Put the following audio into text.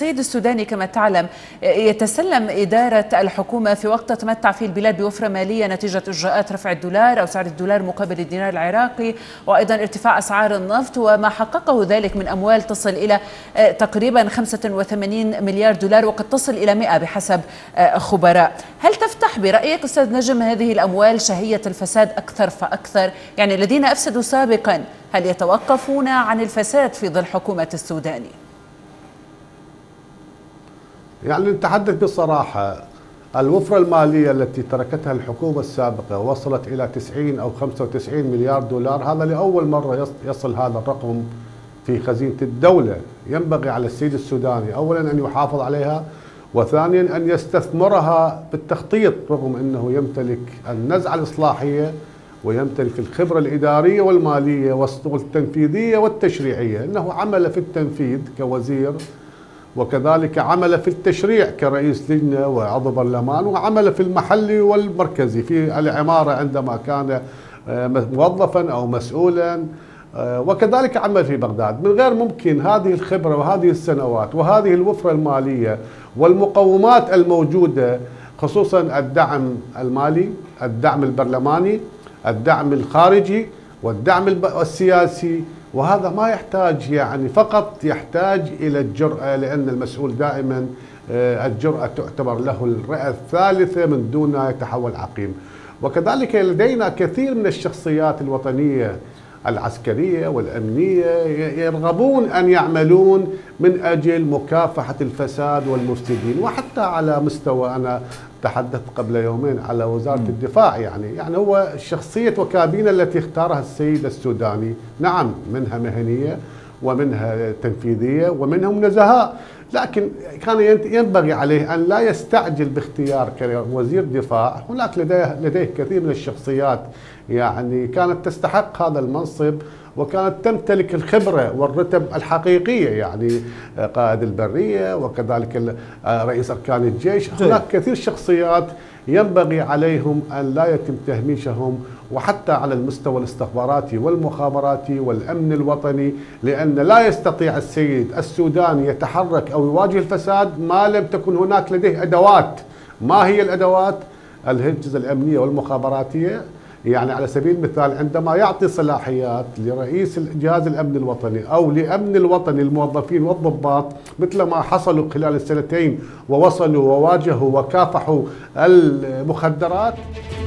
السيد السوداني كما تعلم يتسلم إدارة الحكومة في وقت تتمتع فيه البلاد بوفرة مالية نتيجة إجراءات رفع الدولار أو سعر الدولار مقابل الدينار العراقي، وأيضا ارتفاع أسعار النفط وما حققه ذلك من أموال تصل إلى تقريبا 85 مليار دولار وقد تصل إلى 100 بحسب خبراء. هل تفتح برأيك أستاذ نجم هذه الأموال شهية الفساد أكثر فأكثر؟ يعني الذين أفسدوا سابقا هل يتوقفون عن الفساد في ظل حكومة السوداني؟ يعني نتحدث بصراحة، الوفرة المالية التي تركتها الحكومة السابقة وصلت إلى 90 أو 95 مليار دولار، هذا لأول مرة يصل هذا الرقم في خزينة الدولة. ينبغي على السيد السوداني أولا أن يحافظ عليها، وثانيا أن يستثمرها بالتخطيط، رغم أنه يمتلك النزعة الإصلاحية ويمتلك الخبرة الإدارية والمالية والتنفيذية والتشريعية. إنه عمل في التنفيذ كوزير، وكذلك عمل في التشريع كرئيس لجنة وعضو برلمان، وعمل في المحلي والمركزي في العمارة عندما كان موظفا أو مسؤولا، وكذلك عمل في بغداد. من غير ممكن هذه الخبرة وهذه السنوات وهذه الوفرة المالية والمقومات الموجودة، خصوصا الدعم المالي، الدعم البرلماني، الدعم الخارجي والدعم السياسي، وهذا ما يحتاج يعني فقط يحتاج إلى الجرأة، لأن المسؤول دائما الجرأة تعتبر له الرئة الثالثة من دون أن يتحول عقيم. وكذلك لدينا كثير من الشخصيات الوطنية العسكرية والأمنية يرغبون أن يعملون من أجل مكافحة الفساد والمفسدين، وحتى على مستوى، أنا تحدثت قبل يومين على وزارة الدفاع. يعني هو شخصية وكابينة التي اختارها السيد السوداني، نعم منها مهنية ومنها تنفيذية ومنهم نزهاء، لكن كان ينبغي عليه أن لا يستعجل باختيار كوزير دفاع. هناك لديه كثير من الشخصيات يعني كانت تستحق هذا المنصب، وكانت تمتلك الخبرة والرتب الحقيقية، يعني قائد البرية وكذلك رئيس أركان الجيش. هناك كثير شخصيات ينبغي عليهم أن لا يتم تهميشهم، وحتى على المستوى الاستخباراتي والمخابراتي والأمن الوطني، لأن لا يستطيع السيد السوداني يتحرك أو يواجه الفساد ما لم تكن هناك لديه أدوات. ما هي الأدوات؟ الأجهزة الأمنية والمخابراتية. يعني على سبيل المثال عندما يعطي صلاحيات لرئيس جهاز الأمن الوطني أو لأمن الوطني الموظفين والضباط، مثل ما حصلوا خلال السنتين ووصلوا وواجهوا وكافحوا المخدرات.